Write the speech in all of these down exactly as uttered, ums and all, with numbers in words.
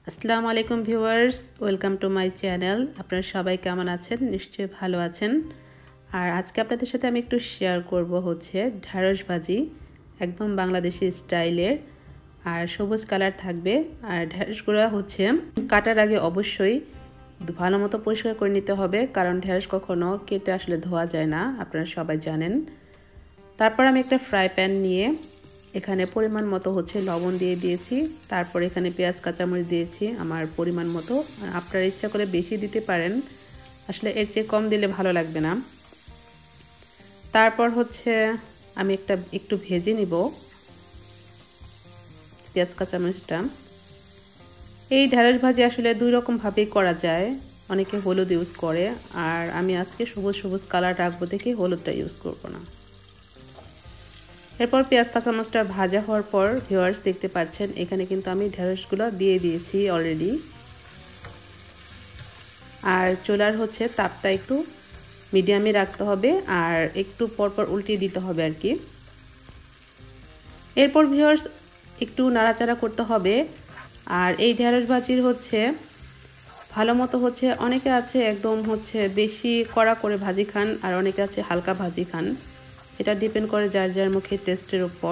আসসালামু আলাইকুম viewers, welcome to my channel. আপনারা সবাই কেমন আছেন? নিশ্চয়ই ভালো আছেন। আর আজকে আপনাদের সাথে আমি একটু শেয়ার করব হচ্ছে ঢেঁড়স ভাজি, একদম বাংলাদেশি স্টাইলের। আর সবুজ কালার থাকবে। আর ঢেঁড়সগুলো হচ্ছে কাটার আগে অবশ্যই ভালো মতো পরিষ্কার করে নিতে হবে, কারণ ঢেঁড়স কখনো কেটে আসলে ধোয়া যায় না, আপনারা সবাই জানেন। তারপর আমি একটা ফ্রাই প্যান নিয়ে এখানে পরিমাণ মতো হচ্ছে লবণ দিয়ে দিয়েছি। তারপর এখানে পেঁয়াজ কাঁচামরিচ দিয়েছি আমার পরিমাণ মতো। আপনারা ইচ্ছা করে বেশি দিতে পারেন, আসলে এর চেয়ে কম দিলে ভালো লাগবে না। তারপর হচ্ছে আমি একটা একটু ভেজে নিব পেঁয়াজ কাঁচামরিচটা। এই ঢেঁড়স ভাজি আসলে দুই রকম ভাবেই করা যায়, অনেকে হলুদ ইউজ করে, আর আমি আজকে সবুজ সবুজ কালার রাখবো দেখে হলুদটা ইউজ করব না। এরপর পেঁয়াজ কাঁচামরিচটা ভাজা হওয়ার পর ভিউয়ার্স দেখতে পাচ্ছেন এখানে কিন্তু আমি ঢেঁড়সগুলো দিয়ে দিয়েছি অলরেডি। আর চুলার হচ্ছে তাপটা একটু মিডিয়ামে রাখতে হবে, আর একটু পরপর উল্টিয়ে দিতে হবে আর কি। এরপর ভিউয়ার্স একটু নাড়াচাড়া করতে হবে। আর এই ঢেঁড়স ভাজির হচ্ছে ভালো মতো হচ্ছে অনেকে আছে একদম হচ্ছে বেশি কড়া করে ভাজি খান, আর অনেকে আছে হালকা ভাজি খান, এটা ডিপেন্ড করে যার যার মুখে টেস্টের উপর।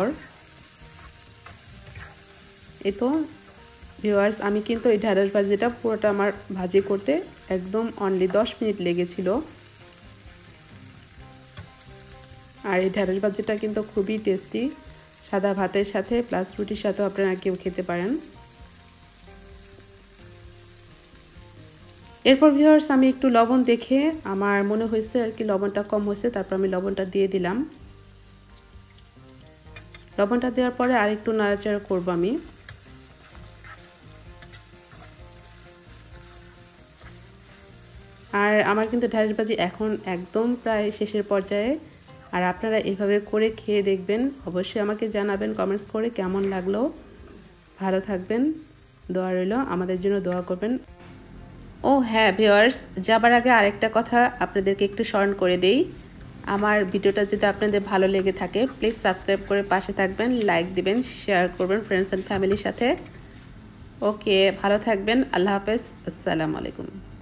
এই তো ভিউয়ার্স আমি কিন্তু এই ঢেঁড়স ভাজিটা পুরোটা আমার ভাজি করতে একদম অনলি দশ মিনিট লেগেছিল। আর এই ঢেঁড়স ভাজিটা কিন্তু খুবই টেস্টি, সাদা ভাতের সাথে প্লাস রুটির সাথেও আপনারা কেউ খেতে পারেন। এরপর ভিউয়ার্স আমি একটু লবণ দেখে আমার মনে হয়েছে আর কি লবণটা কম হয়েছে, তারপর আমি লবণটা দিয়ে দিলাম। লবণটা দেওয়ার পরে আর একটু নাড়াচাড়া করব আমি। আর আমার কিন্তু ঢেঁড়স ভাজি এখন একদম প্রায় শেষের পর্যায়ে। আর আপনারা এভাবে করে খেয়ে দেখবেন, অবশ্যই আমাকে জানাবেন কমেন্টস করে কেমন লাগলো। ভালো থাকবেন, দোয়া রইল, আমাদের জন্য দোয়া করবেন। ও হ্যাঁ ভিউয়ার্স, যাবার আগে আরেকটা কথা আপনাদেরকে একটু স্মরণ করে দেই। আমার ভিডিওটা যদি আপনাদের ভালো লেগে থাকে প্লিজ সাবস্ক্রাইব করে পাশে থাকবেন, লাইক দিবেন, শেয়ার করবেন ফ্রেন্ডস অ্যান্ড ফ্যামিলির সাথে। ওকে, ভালো থাকবেন, আল্লাহ হাফেজ, আসসালামু আলাইকুম।